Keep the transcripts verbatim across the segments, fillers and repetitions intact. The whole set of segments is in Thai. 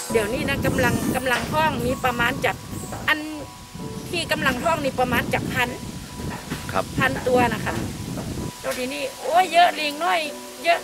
เดี๋ยวนี้นะกำลังกำลังท้องมีประมาณจากอันที่กำลังท้องนี่ประมาณจากพันครับพันตัวนะคะตัวนี้นี่โอ้ยเยอะลิงน้อยเยอะ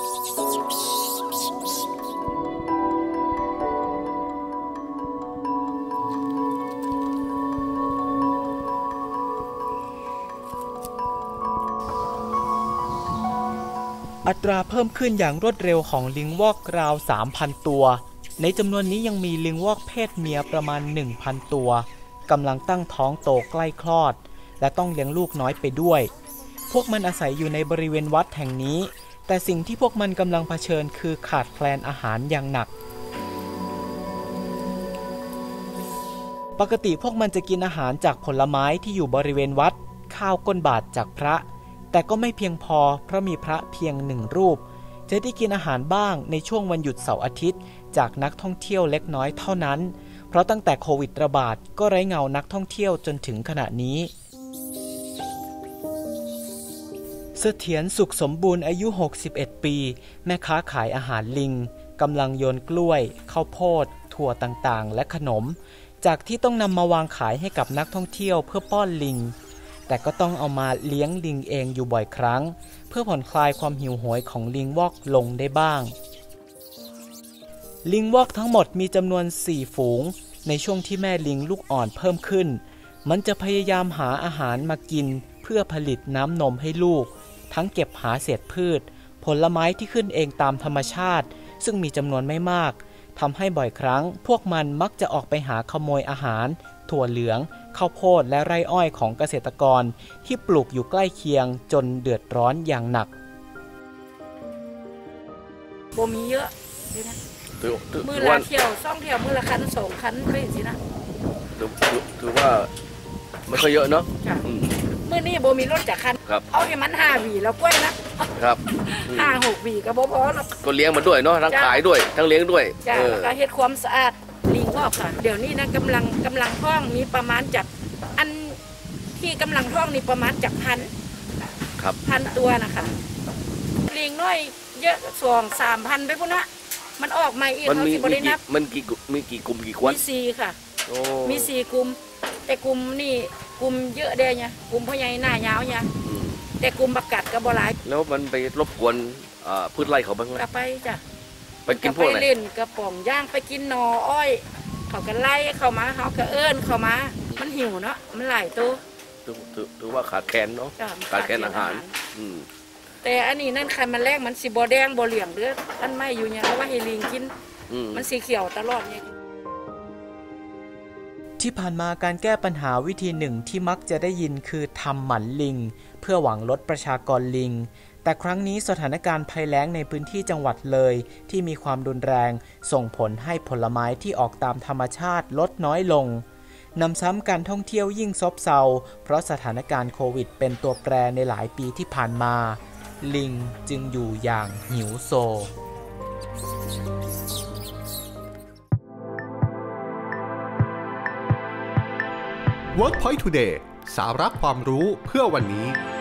อัตราเพิ่มขึ้นอย่างรวดเร็วของลิงวอกราว สามพัน ตัวในจำนวนนี้ยังมีลิงวอกเพศเมียประมาณ หนึ่งพัน ตัวกำลังตั้งท้องโตใกล้คลอดและต้องเลี้ยงลูกน้อยไปด้วยพวกมันอาศัยอยู่ในบริเวณวัดแห่งนี้แต่สิ่งที่พวกมันกำลังเผชิญคือขาดแคลนอาหารอย่างหนักปกติพวกมันจะกินอาหารจากผลไม้ที่อยู่บริเวณวัดข้าวก้นบาตรจากพระแต่ก็ไม่เพียงพอเพราะมีพระเพียงหนึ่งรูปจะได้กินอาหารบ้างในช่วงวันหยุดเสาร์อาทิตย์จากนักท่องเที่ยวเล็กน้อยเท่านั้นเพราะตั้งแต่โควิดระบาดก็ไร้เงานักท่องเที่ยวจนถึงขณะนี้เสถียรสุขสมบูรณ์อายุหกสิบเอ็ดปีแม่ค้าขายอาหารลิงกำลังโยนกล้วยข้าวโพดถั่วต่างๆและขนมจากที่ต้องนำมาวางขายให้กับนักท่องเที่ยวเพื่อป้อนลิงแต่ก็ต้องเอามาเลี้ยงลิงเองอยู่บ่อยครั้งเพื่อผ่อนคลายความหิวโหยของลิงวอกลงได้บ้างลิงวอกทั้งหมดมีจำนวนสี่ฝูงในช่วงที่แม่ลิงลูกอ่อนเพิ่มขึ้นมันจะพยายามหาอาหารมากินเพื่อผลิตน้ำนมให้ลูกทั้งเก็บหาเศษพืชผลไม้ที่ขึ้นเองตามธรรมชาติซึ่งมีจำนวนไม่มากทำให้บ่อยครั้งพวกมันมักจะออกไปหาขโมยอาหารถั่วเหลืองข้าวโพดและไร่อ้อยของเกษตรกรที่ปลูกอยู่ใกล้เคียงจนเดือดร้อนอย่างหนักโบมีเยอะเลยนะมือละเที่ยวซ่องเที่ยวมือละคันสองคันไปสินะถือว่าไม่ค่อยเยอะเนาะมือนี่โบมีรถจากคันเอาให้มันห้าหวีแล้วกล้วยนะครับห้าหกหวีก็โบพอแล้วก็เลี้ยงมันด้วยเนาะทั้งขายด้วยทั้งเลี้ยงด้วยจ้าแล้วก็เฮ็ดความสะอาดลิงวอกค่ะเดี๋ยวนี้นะกำลังกำลังท้องมีประมาณจากอันที่กำลังท้องนี่ประมาณจากพันครับพันตัวนะคะลิงน้อยเยอะสองสามพันไปพุ่นนะมันออกมาอีกเขาที่บริณับมันกี่มีกี่กลุ่มกี่คนมีสี่ค่ะมีสี่กลุ่มแต่กลุ่มนี่กลุ่มเยอะเดียวเนี่ยกลุ่มพ่อใหญ่หน้ายาวเนี่ยแต่กลุ่มบักกัดกับบหลายแล้วมันไปรบกวนพืชไร่เขาบ้างไหมไปจ้ะไปกินพวกอะไรไปเล่นกระป๋องย่างไปกินหน่ออ้อยเขาก็ไล่เข้ามาเขาก็เอิ้นเข้ามามันหิวเนาะมันหลายตัวถือว่าขาดแคลนเนาะขาดแคลนอาหารแต่อันนี้นั่นใครมันแรกมันสีบอแดงบอเหลี่ยงเด้ออันไม่อยู่เนี่ยเอาว่าให้ลิงกินมันสีเขียวตลอดเนี่ยที่ผ่านมาการแก้ปัญหาวิธีหนึ่งที่มักจะได้ยินคือทำหมันลิงเพื่อหวังลดประชากรลิงแต่ครั้งนี้สถานการณ์ภัยแล้งในพื้นที่จังหวัดเลยที่มีความรุนแรงส่งผลให้ผลไม้ที่ออกตามธรรมชาติลดน้อยลงนำซ้ำการท่องเที่ยวยิ่งซบเซาเพราะสถานการณ์โควิดเป็นตัวแปรในหลายปีที่ผ่านมาลิงจึงอยู่อย่างหิวโซ WorkPoint Today สาระความรู้เพื่อวันนี้